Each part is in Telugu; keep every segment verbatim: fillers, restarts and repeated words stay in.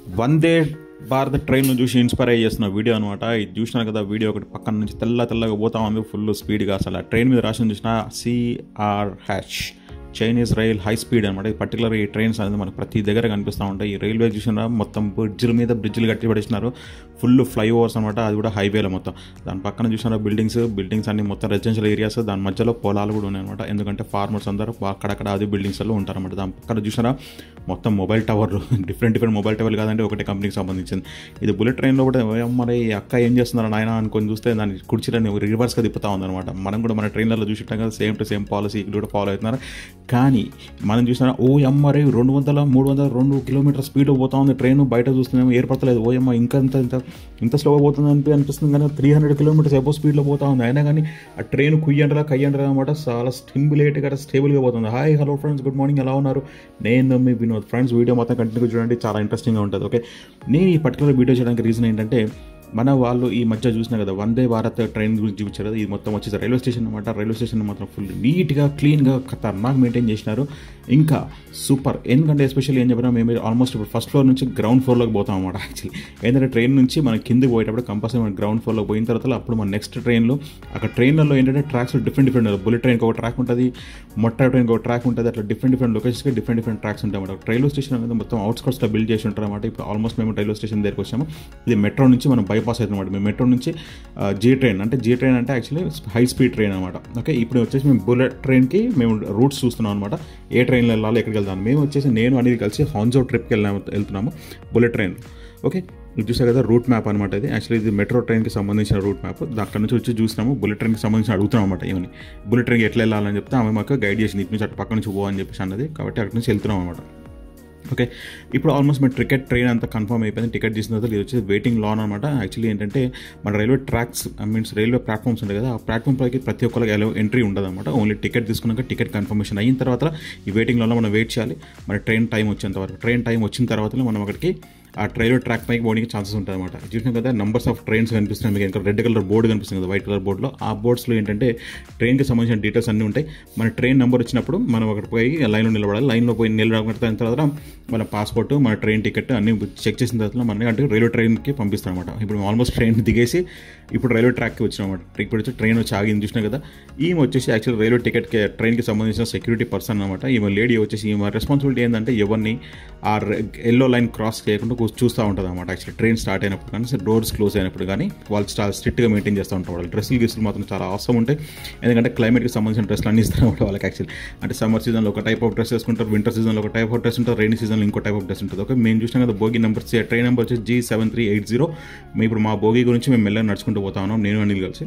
వందే భారత్ ట్రైన్ చూసి ఇన్స్పైర్ అయ్యి చేస్తున్న వీడియో అనమాట. ఇది చూసినాను కదా, వీడియో ఒకటి పక్కన నుంచి తెల్ల తెల్లగా పోతా ఉంది ఫుల్ స్పీడ్గా. అసలు ఆ ట్రైన్ మీద రాసిన చూసిన CR H Chinese rail high speed అనమాట. ఈ పర్టికులర్ ఈ ట్రైన్స్ అనేది మనకు ప్రతి దగ్గర కనిపిస్తూ ఉంటాయి. ఈ రైల్వే చూసినా మొత్తం బ్రిడ్జ్ల మీద బ్రిడ్జ్లు కట్టి పడేసినారు, ఫుల్ ఫ్లైఓవర్స్ అనమాట. అది కూడా హైవేలో మొత్తం. దాని పక్కన చూసినారా బిల్డింగ్స్ బిల్డింగ్స్ అన్ని మొత్తం రెసిడెన్షియల్ ఏరియాస్, దాని మధ్యలో పొలాలు కూడా ఉన్నాయన్నమాట. ఎందుకంటే ఫార్మర్స్ అందరూ అక్కడక్కడ అది బిల్డింగ్స్లో ఉంటారన్నమాట. దాని పక్కన చూసినారా మొత్తం మొబైల్ టవర్లు, డిఫరెంట్ డిఫరెంట్ మొబైల్ టవర్లు కాదంటే ఒకటే కంపెనీకి సంబంధించింది. ఇది బుల్లెట్ ట్రైన్లో కూడా మరి అక్క ఏం చేస్తున్నారు నాయన అనుకొని చూస్తే దాన్ని కుర్చీలని రివర్స్గా తిప్పుతా ఉందన్నమాట. మనం కూడా మన ట్రైన్లలో చూసినాం కదా, సేమ్ టు సేమ్ పాలసీ ఇక్కడ కూడా ఫాలో అవుతున్నారు. కానీ మనం చూసినా ఓ ఎమ్మ రే రెండు వందల మూడు వందల రెండు కిలోమీటర్ స్పీడ్ పోతా ఉంది ట్రైన్. బయట చూస్తున్నాము ఏర్పడతలేదు. ఓ ఎమ్మ ఇంకా ఇంత ఇంత ఇంత స్లోగా పోతుంది అని అనిపిస్తుంది. కానీ త్రీ హండ్రెడ్ కిలోమీటర్స్ ఎబో స్పీడ్లో పోతా ఉంది. అయినా కానీ ఆ ట్రైన్ కుయ్యంటలా కయ్యంటలా అనమాట. చాలా స్టిమ్యులేట్గా స్టేబుల్గా పోతుంది. Hi hello friends, good morning, ఎలా ఉన్నారు? నేను మీ వినోద్. ఫ్రెండ్స్ వీడియో మొత్తం కంటిన్యూ చూడండి, చాలా ఇంట్రెస్టింగ్గా ఉంటుంది. ఓకే, నేను ఈ పర్టికులర్ వీడియో చేయడానికి రీజన్ ఏంటంటే, మన వాళ్ళు ఈ మధ్య చూసినా కదా వందే భారత్ ట్రైన్ గురించి చూపించారు కదా. ఇది మొత్తం వచ్చేసి రైల్వే స్టేషన్ అనమాట. రైల్వే స్టేషన్ మాత్రం ఫుల్ నీట్గా క్లీన్గా ఖతర్నాక్ మెయింటైన్ చేసినారు. ఇంకా సూపర్. ఎందుకంటే ఎస్పెషల్లీ ఏం చెప్పినా మేము ఆల్మోస్ట్ ఇప్పుడు ఫస్ట్ ఫ్లోర్ నుంచి గ్రౌండ్ ఫ్లోర్లోకి పోతాం అనమాట. యాక్చువల్లీ ఏంటంటే ట్రైన్ నుంచి మనం కిందకి పోయేటప్పుడు కంపల్సరీ మనం గ్రౌండ్ ఫ్లోర్లోకి పోయిన తర్వాత అప్పుడు మన నెక్స్ట్ ట్రైన్లో అక్కడ ట్రైన్లలో ఏంటంటే ట్రాక్స్ డిఫరెంట్ డిఫరెంట్. బుల్లెట్ ట్రైన్కి ఒక ట్రాక్ ఉంటుంది, మొట్ట ట్రైన్కి ఒక ట్రాక్ ఉంటుంది. అట్లా డిఫరెంట్ డిఫరెంట్ లొకేషన్స్కి డిఫరెంట్ డిఫరెంట్ ట్రాక్స్ ఉంటాయి అన్నమాట. రైల్వే స్టేషన్ అనేది మొత్తం అవుట్స్కర్ట్స్లో బిల్డ్ చేసి ఉంటారు అనమాట. ఇప్పుడు ఆల్మోస్ట్ మేము రైల్వే స్టేషన్ దగ్గరికి వచ్చాము. ఇది మెట్రో నుంచి మనం బైపాస్ అవుతుంది అనమాట. మేము మెట్రో నుంచి జీ ట్రైన్ అంటే జీ ట్రైన్ అంటే యాక్చువల్లీ హై స్పీడ్ ట్రైన్ అనమాట. ఓకే, ఇప్పుడు వచ్చేసి మేము బుల్లెట్ ట్రైన్కి మేము రూట్స్ చూస్తున్నాం అనమాట. ఏ ట్రైన్లో వెళ్ళాలి, ఎక్కడికి వెళ్తాను. మేము వచ్చేసి నేను అనేది కలిసి హాంజో ట్రిప్కి వెళ్ళాము వెళ్తున్నాము బుల్లెట్ ట్రైన్. ఓకే, మీరు చూసారు కదా రూట్ మ్యాప్ అనమాట. ఇది యాక్చువల్లీ ఇది మెట్రో ట్రైన్కి సంబంధించిన రూట్ మ్యాప్. అక్కడ నుంచి వచ్చి చూసినాము. బుల్లెట్ ట్రైన్కి సంబంధించిన అడుగుతున్నాం అనమాట. ఏమని బుల్లెట్ ట్రైన్కి ఎట్లా వెళ్ళాలని చెప్తే ఆమె మాకు గైడ్ చేసింది. ఇటు నుంచి అటు పక్క నుంచి పో అని చెప్పేసి అన్నది. కాబట్టి అక్కడి నుంచి వెళ్తున్నాం అనమాట. ఓకే, ఇప్పుడు ఆల్మోస్ట్ మన టికెట్ ట్రైన్ అంతా కన్ఫర్మ్ అయిపోయింది. టికెట్ చేసిన తర్వాత ఇది వచ్చేసి వెయిటింగ్ లాన్ అనమాట. యాక్చువల్లీ ఏంటంటే మన railway tracks I means railway platforms ఉంటాయి కదా, ఆ ప్లాట్ఫామ్ పైకి ప్రతి ఒక్కరికి ఎలా ఎంట్రీ ఉండదు అనమాట. ఓన్లీ టికెట్ తీసుకున్నాక టికెట్ కన్ఫర్మేషన్ అయిన తర్వాత ఈ వెయిటింగ్ లాన్లో మనం వెయిట్ చేయాలి. మన ట్రైన్ టైం వచ్చేంత వరకు. ట్రైన్ టైం వచ్చిన తర్వాత మనం అక్కడికి ఆ రైల్వే ట్రాక్ పైకి పోవడానికి ఛాన్సెస్ ఉంటుంది అనమాట. చూసినాం కదా నంబర్స్ ఆఫ్ ట్రైన్స్ కనిపిస్తున్నాయి మీకు. ఇంకా రెడ్ కలర్ బోర్డు కనిపిస్తుంది కదా, వైట్ కలర్ బోర్డులో. ఆ బోర్డ్స్లో ఏంటంటే ట్రైన్కి సంబంధించిన డీటెయిల్స్ అన్నీ ఉంటాయి. మన ట్రైన్ నెంబర్ వచ్చినప్పుడు మనం అక్కడ పోయి లైన్లో నిలబడాలి. లైన్లో పోయి నిలబడిన తర్వాత మన పాస్పోర్ట్, మన ట్రైన్ టికెట్ అన్నీ చెక్ చేసిన తర్వాత మన అంటే రైల్వే ట్రైన్కి పంపిస్తాం అనమాట. ఇప్పుడు ఆల్మోస్ట్ ట్రైన్ దిగేసి ఇప్పుడు రైల్వే ట్రాక్కి వచ్చినాం అనమాట. ఇప్పుడు వచ్చి ట్రైన్ వచ్చి ఆగింది చూసినా కదా. ఈమె వచ్చేసి యాక్చువల్ రైల్వే టికెట్కి ట్రైన్కి సంబంధించిన సెక్యూరిటీ పర్సన్ అనమాట. ఈమె లేడీ వచ్చేసి ఈమె రెస్పాన్సిబిలిటీ ఏంటంటే ఎవరిని ఆ ఎల్లో లైన్ క్రాస్ చేయకుండా చూస్తూ ఉంటుంది అనమాట. యాక్చువల్లీ ట్రైన్ స్టార్ట్ అయినప్పుడు కానీ డోర్స్ క్లోజ్ అయినప్పుడు కానీ వాళ్ళు చాలా స్ట్రిక్ట్గా మెయింటైన్ చేస్తూ ఉంటారు. వాళ్ళు డ్రెస్సులు గీసులు మాత్రం చాలా అవసరం ఉంటాయి. ఎందుకంటే క్లైమేట్కి సంబంధించిన డ్రెస్సులు అన్నీ ఇస్తారు అనమాట వాళ్ళకి. యాక్చువల్లీ అంటే సమ్మర్ సీజన్లో ఒక టైప్ ఆఫ్ డ్రెస్ వేసుకుంటారు, వింటర్ సీజన్లో ఒక టైప్ ఆఫ్ డ్రెస్ ఉంటుంది, రైనీ సీజన్లో ఇంకో టైప్ ఆఫ్ డ్రెస్ ఉంటుంది. ఓకే, మేము చూసినాం కదా బోగి నెంబర్ ట్రైన్ నెంబర్ వచ్చి G seven three eight zero. మేము ఇప్పుడు మా బోగి గురించి మేము మెల్లగా నడుచుకుంటూ పోతా ఉన్నాం, నేను అనిల్ కలిసి.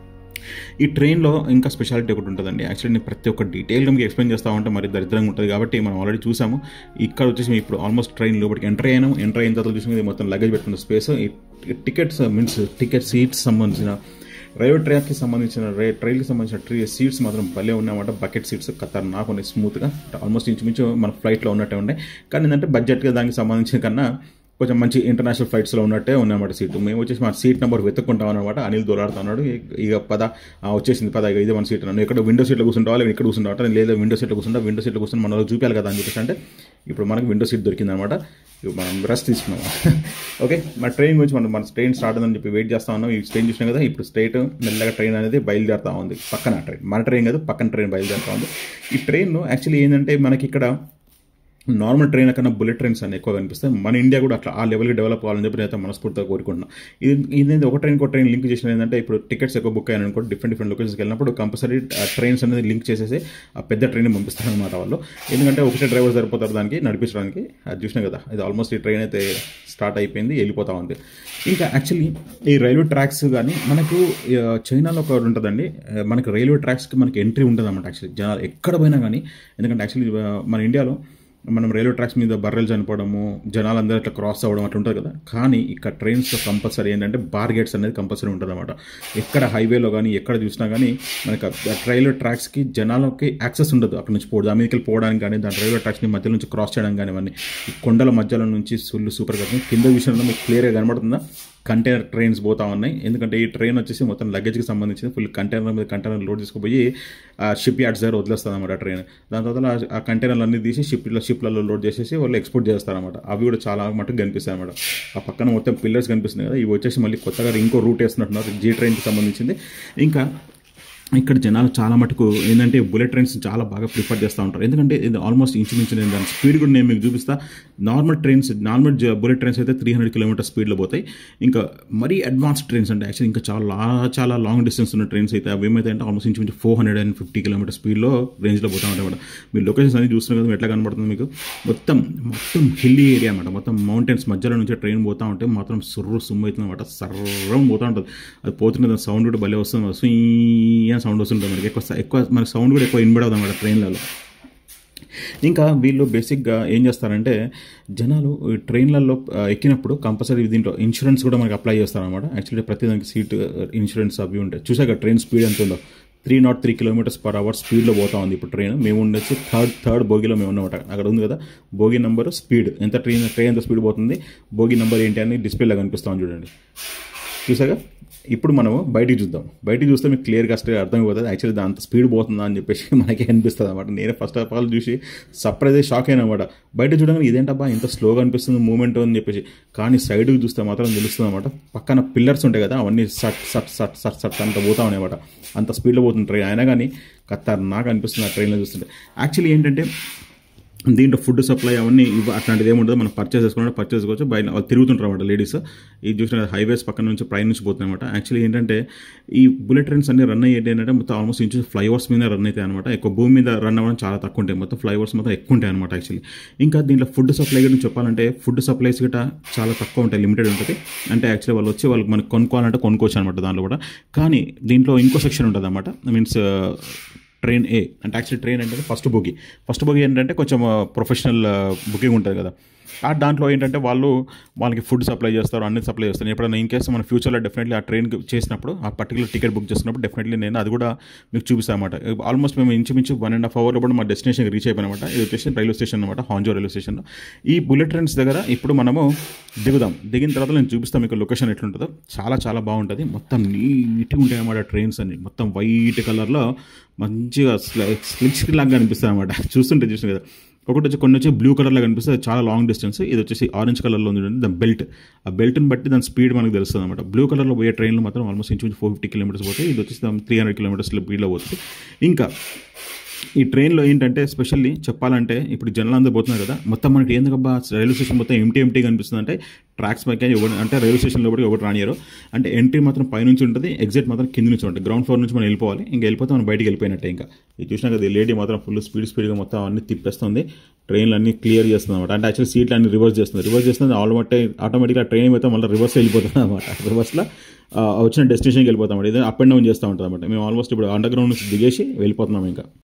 ఈ ట్రైన్లో ఇంకా స్పెషాలిటీ ఒకటి ఉంటుందండి. యాక్చువల్లీ నేను ప్రతి ఒక్క డీటెయిల్గా మీకు ఎక్స్ప్లెయిన్ చేస్తూ ఉంటే మరి దరిద్రంగా ఉంటుంది. కాబట్టి మనం ఆల్రెడీ చూసాము. ఇక్కడ వచ్చేసి ఇప్పుడు ఆల్మోస్ట్ ట్రైన్ లోపలికి ఎంటర్ అయ్యాను. ఎంటర్ అయిన తర్వాత చూసి మొత్తం లగేజ్ పెట్టుకున్న స్పేస్, ఈ టికెట్స్ మీన్స్ టికెట్ సీట్స్ సంబంధించిన రైల్వే ట్రాక్కి సంబంధించిన రే ట్రైన్కి సంబంధించిన ట్రీ సీట్స్ మాత్రం భలే ఉన్నాయన్నమాట. బకెట్ సీట్స్ ఖతర్నాక్ ఉన్నాయి, స్మూత్గా ఆల్మోస్ట్ ఇంచుమించు మన ఫ్లైట్లో ఉన్నట్టే ఉన్నాయి. కానీ ఏంటంటే బడ్జెట్గా దానికి సంబంధించిన కన్నా కొంచెం మంచి ఇంటర్నేషనల్ ఫ్లైట్స్లో ఉన్నట్టే ఉన్నాయన్నమాట సీటు. మేము వచ్చేసి మా సీట్ నెంబర్ వెతుక్కుంటాం అనమాట. అనిల్ దొలాడుతున్నాడు. ఇక పద వచ్చేసింది పద, ఇక ఇదే మన సీట్. నన్ను ఇక్కడ విండో సీట్లో కూర్చుంటావా, లేదా ఇక్కడ కూర్చుంటావా, లేదా విండో సీట్లో కూర్చుంటా. విండో సీట్లో కూర్చొని మన చూపించాలి కదా అని చెప్పేసి అంటే ఇప్పుడు మనకు విండో సీట్ దొరికింది అనమాట. ఇప్పుడు మనం రెస్ట్ తీసుకున్నాము. ఓకే, మన ట్రైన్ గురించి మనం మన ట్రైన్ స్టార్ట్ అని చెప్పి వెయిట్ చేస్తా ఉన్నాం. ఈ ట్రైన్ చూసినాం కదా, ఇప్పుడు స్ట్రైట్ మెల్లగా ట్రైన్ అనేది బయలుదేరుతూ ఉంది. పక్కన ట్రైన్, మన ట్రైన్ కాదు, పక్కన ట్రైన్ బయలుదేరుతూ ఉంది. ఈ ట్రైన్ యాక్చువల్లీ ఏంటంటే మనకి ఇక్కడ నార్మల్ ట్రైన్ కన్నా బుల్లెట్ ట్రైన్స్ అని ఎక్కువ కనిపిస్తాయి. మన ఇండియా కూడా అట్లా ఆ లెవెల్కి డెవలప్ అవ్వాలని చెప్పి అయితే మనస్ఫూర్తిగా కోరుకుంటున్నాం. ఇది ఇదేంటి ఒక ట్రైన్ ఒక ట్రైన్ లింక్ చేసిన ఏంటంటే ఇప్పుడు టికెట్స్ ఎక్కువ బుక్ అయ్యాను అనుకో, డిఫరెంట్ డిఫరెంట్ లొకేషన్స్కి వెళ్ళినప్పుడు కంపల్సరీ ట్రైన్స్ అనేది లింక్ చేసేసి ఆ పెద్ద ట్రైన్ పంపిస్తారు అనమాట వాళ్ళు. ఎందుకంటే ఒకటే డ్రైవర్ సరిపోతారు దానికి నడిపించడానికి. అది చూసినా కదా, ఇది ఆల్మోస్ట్ ఈ ట్రైన్ అయితే స్టార్ట్ అయిపోయింది, వెళ్ళిపోతూ ఉంది. ఇంకా యాక్చువల్లీ ఈ రైల్వే ట్రాక్స్ కానీ మనకు చైనాలో ఒకటి ఉంటుందండి. మనకి రైల్వే ట్రాక్స్కి మనకి ఎంట్రీ ఉంటుంది అన్నమాట. యాక్చువల్లీ జనాలు ఎక్కడ పోయినా కానీ, ఎందుకంటే యాక్చువల్లీ మన ఇండియాలో మనం రైల్వే ట్రాక్స్ మీద బర్రెలు చనిపోవడము, జనాలు అందరూ ఇట్లా క్రాస్ అవ్వడం అట్లా ఉంటుంది కదా. కానీ ఇక్కడ ట్రైన్స్లో కంపల్సరీ ఏంటంటే బార్ గేట్స్ అనేది కంపల్సరీ ఉంటుంది అనమాట. ఎక్కడ హైవేలో కానీ ఎక్కడ చూసినా కానీ మనకి రైల్వే ట్రాక్స్కి జనాలకి యాక్సెస్ ఉండదు. అక్కడ నుంచి పోవడం, దాని మీదకి పోవడానికి కానీ, దాని రైల్వే ట్రాక్స్ని మధ్య నుంచి క్రాస్ చేయడం కానీ, ఇవన్నీ ఈ కొండల మధ్యలో నుంచి సుల్లు సూపర్ కదా. కింద విషయంలో మీకు క్లియర్గా కనబడుతుందా, కంటైనర్ ట్రైన్స్ పోతా ఉన్నాయి. ఎందుకంటే ఈ ట్రైన్ వచ్చేసి మొత్తం లగేజ్కి సంబంధించింది. ఫుల్ కంటైనర్ మీద కంటైనర్ లోడ్ తీసుకుపోయి షిప్ యార్డ్స్ దగ్గర వదిలేస్తుంది అనమాట ట్రైన్. దాని తర్వాత ఆ కంటైనర్లు అన్ని తీసి షిప్లో షిప్లలో లోడ్ చేసేసి వాళ్ళు ఎక్స్పోర్ట్ చేస్తారన్నమాట. అవి కూడా చాలా మటుకు కనిపిస్తాయి అనమాట. ఆ పక్కన మొత్తం పిల్లర్స్ కనిపిస్తున్నాయి కదా, ఇవి వచ్చేసి మళ్ళీ కొత్తగా ఇంకో రూట్ వేస్తున్నట్టున్నారు, జీ ట్రైన్కి సంబంధించింది. ఇంకా ఇక్కడ జనాలు చాలా మటుకు ఏంటంటే బుల్లెట్ ట్రైన్స్ చాలా బాగా ప్రిఫర్ చేస్తూ ఉంటారు. ఎందుకంటే ఇది ఆల్మోస్ట్ ఇంచుమించు నేను దాని స్పీడ్ కూడా నేను మీకు చూపిస్తా. Normal trains normal bullet trains అయితే త్రీ హండ్రెడ్ కిలోమీటర్ స్పీడ్లో పోతాయి. ఇంకా మరీ అడ్వాన్స్ ట్రైన్స్ అంటే యాక్చువల్లీ ఇంకా చాలా చాలా లాంగ్ డిస్టెన్స్ ఉన్న ట్రైన్స్ అయితే అవి ఏమైతే అంటే ఆల్మోస్ట్ ఇంచుమించు four hundred and fifty kilometer స్పీడ్లో రేంజ్లో పోతా ఉంటాయి అన్నమాట. మీరు లొకేషన్స్ అన్ని చూస్తున్నారు కదా, ఎట్లా కనబడుతుంది మీకు. మొత్తం మొత్తం హిల్లీ ఏరియా అన్నమాట. మొత్తం మౌంటైన్స్ మధ్యలో నుంచి ట్రైన్ పోతూ ఉంటే మాత్రం సుర్రు సుమ్ము అవుతుంది అనమాట. సర్రం పోతూ ఉంటుంది. అది పోతున్న సౌండ్ కూడా భలే వస్తుంది, సుయ్ అని సౌండ్ వస్తుంటుంది మనకి. ఎక్కువ ఎక్కువ మనకి సౌండ్ కూడా ఎక్కువ వినబడదు అన్నమాట ట్రైన్లలో. ఇంకా వీళ్ళు బేసిక్గా ఏం చేస్తారంటే జనాలు ట్రైన్లలో ఎక్కినప్పుడు కంపల్సరీ దీంట్లో ఇన్సూరెన్స్ కూడా మనకి అప్లై చేస్తారనమాట. యాక్చువల్లీ ప్రతి దానికి సీట్ ఇన్సూరెన్స్ అవి ఉంటాయి. చూసాక ట్రైన్ స్పీడ్ ఎంత ఉందో, three naught three kilometers per hour స్పీడ్లో పోతా ఉంది ఇప్పుడు ట్రైన్. మేము ఉండొచ్చి థర్డ్ థర్డ్ బోగిలో మేము ఉన్నామట. అక్కడ ఉంది కదా బోగి నెంబర్, స్పీడ్ ఎంత ట్రైన్ ట్రైన్ ఎంత స్పీడ్ పోతుంది, బోగి నెంబర్ ఏంటి అని డిస్ప్లేలో కనిపిస్తాం చూడండి. చూసాగా. ఇప్పుడు మనము బయటికి చూద్దాం. బయటికి చూస్తే మీకు క్లియర్గా అసలు అర్థమైపోతుంది యాక్చువల్లీ అంత స్పీడ్ పోతుందా అని చెప్పేసి మనకి అనిపిస్తుంది అనమాట. నేనే ఫస్ట్ ఆఫ్ ఆల్ చూసి సర్ప్రైజ్ అయ్యి షాక్ అయినా అనమాట. బయట చూడగానే ఇదేంటబ్బా ఇంత స్లోగా అనిపిస్తుంది మూమెంట్ అని చెప్పేసి. కానీ సైడ్కి చూస్తే మాత్రం తెలుస్తుంది అనమాట. పక్కన పిల్లర్స్ ఉంటాయి కదా, అవన్నీ సట్ సట్ సట్ సట్ సట్ అంత పోతా ఉన్నాయి అనమాట. అంత స్పీడ్లో పోతుంది ట్రైన్. అయినా కానీ ఖతర్నాక్ అనిపిస్తుంది ఆ ట్రైన్లో చూస్తుంటే. యాక్చువల్లీ ఏంటంటే దీంట్లో ఫుడ్ సప్లై అవన్నీ ఇవ్వ అట్లాంటిది ఏముండదు. మనం పర్చేస్ చేసుకుంటే పర్చేస్ చేసుకోవచ్చు. బయట వాళ్ళు తిరుగుతుంటారు అనమాట లేడీస్. ఇది చూసిన హైవేస్ పక్కన నుంచి పై నుంచి పోతుంది అనమాట. యాక్చువల్లీ ఏంటంటే ఈ బుల్లెట్ ట్రైన్స్ అన్ని రన్ అయ్యేది ఏంటంటే మొత్తం ఆల్మోస్ట్ ఇంచు ఫ్లైఓవర్స్ మీద రన్ అవుతాయి అనమాట. ఎక్కువ భూమి మీద రన్ అవ్వడం చాలా తక్కువ ఉంటాయి. మొత్తం ఫ్లైఓవర్స్ మొత్తం ఎక్కువ ఉంటాయి అనమాట యాక్చువల్లీ. ఇంకా దీంట్లో ఫుడ్ సప్లై గురించి చెప్పాలంటే ఫుడ్ సప్లైస్ గిట్ట చాలా తక్కువ ఉంటాయి, లిమిటెడ్ ఉంటుంది. అంటే యాక్చువల్లీ వాళ్ళు వచ్చి వాళ్ళకి మనకి కొనుక్కోవాలంటే కొనుక్కోవచ్చు అనమాట దాంట్లో కూడా. కానీ దీంట్లో ఇంకో సెక్షన్ ఉంటుంది అనమాట. మీన్స్ ట్రైన్ ఏ అంటే యాక్చువల్లీ ట్రైన్ అంటే ఫస్ట్ బోగి. ఫస్ట్ బోగి ఏంటంటే కొంచెం ప్రొఫెషనల్ బుకింగ్ ఉంటుంది కదా, ఆ దాంట్లో ఏంటంటే వాళ్ళు వాళ్ళకి ఫుడ్ సప్లై చేస్తారు, అన్ని సప్లై చేస్తారు. ఎప్పుడైనా ఇన్ కేసు మన ఫ్యూచర్లో డెఫినెట్లీ ఆ ట్రైన్కి చేసినప్పుడు ఆ పర్టికులర్ టికెట్ బుక్ చేసినప్పుడు డెఫినెట్లీ నేను అది కూడా మీకు చూపిస్తాను అనమాట. ఆల్మోస్ట్ మేము ఇంచుమించు వన్ అండ్ హాఫ్ అవర్లో కూడా మా డెస్టినేషన్కి రీచ్ అయిపోయిన అనమాట. ఇది వచ్చేసి రైల్వే స్టేషన్ అనమాట, హాంజో రైల్వే స్టేషన్. ఈ బుల్లెట్ ట్రైన్స్ దగ్గర ఇప్పుడు మనము దిగుదాం. దిగిన తర్వాత నేను చూపిస్తాను మీకు లొకేషన్ ఎట్లుంటుందో. చాలా చాలా బాగుంటుంది. మొత్తం నీట్గా ఉంటాయి అన్నమాట ట్రైన్స్ అన్ని. మొత్తం వైట్ కలర్లో మంచిగా స్లిక్ స్క్రీన్ లాగా అనిపిస్తాయి అనమాట. చూస్తుంటే చూసిన కదా. ఒకటి వచ్చి కొన్ని వచ్చి బ్లూ కలర్లో కనిపిస్తుంది, చాలా లాంగ్ డిస్టెన్స్. ఇది వచ్చేసి ఆరెంజ్ కలర్లో ఉంది దాని బెల్ట్. ఆ బెల్ట్ని బట్టి దాని స్పీడ్ మనకు తెలుస్తుంది అనమాట. బ్లూ కలర్లో పోయే ట్రైన్లో మాత్రం ఆల్మోస్ట్ ఇంచు ఫోర్ ఫిఫ్టీ కిలోమీటర్స్ పోతాయి. ఇది వచ్చేసి త్రీ హండ్రెడ్ కిలోమీటర్స్ స్పీడ్లో పోతుంది. ఇంకా ఈ ట్రైన్లో ఏంటంటే స్పెషల్లీ చెప్పాలంటే ఇప్పుడు జనాలు అందరూ పోతున్నారు కదా, మొత్తం మనకి ఎందుకబ్బా రైల్వే స్టేషన్ మొత్తం ఎంటీ ఎంటీగా అనిపిస్తుంది అంటే ట్రాక్స్ పైకి ఎవరు అంటే రైల్వే స్టేషన్లో కూడా ఎవరు రానియరు. అంటే ఎంట్రీ మాత్రం పైనుంచి ఉంటుంది, ఎగ్జిట్ మాత్రం కింద నుంచి ఉంటుంది. గ్రౌండ్ ఫ్లోర్ నుంచి మనం వెళ్ళిపోవాలి. ఇంకా వెళ్ళిపోతే మనం బయటికి వెళ్ళిపోయినట్టే. ఇంకా ఇది చూసినా కదా, లేడీ మాత్రం ఫుల్ స్పీడ్ స్పీడ్గా మొత్తం అన్ని తిప్పేస్తుంది. ట్రైన్లు అన్ని క్లియర్ చేస్తుంది అనమాట. అంటే యాక్చువల్లీ సీట్లు అన్ని రివర్స్ చేస్తుంది. రివర్స్ చేస్తుంది ఆల్మోస్ట్ ఆటోమేటిక్గా ట్రైన్ అయితే మళ్ళీ రివర్స్ వెళ్ళిపోతుంది అనమాట. రివర్స్లో వచ్చిన డెస్టినేషన్కి వెళ్ళిపోతాం. ఇది అప్ అండ్ డౌన్ చేస్తూ ఉంటుంది అనమాట. మేము ఆల్మోస్ట్ ఇప్పుడు అండర్ గ్రౌండ్ నుంచి దిగేసి వెళ్ళిపోతున్నాం ఇంకా.